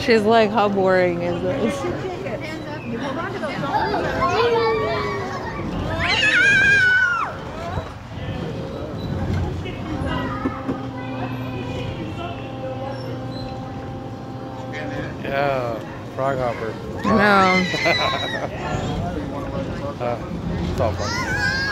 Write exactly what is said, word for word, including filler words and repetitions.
She's like, how boring is this? Yeah, frog hopper. I know. uh, it's all fun.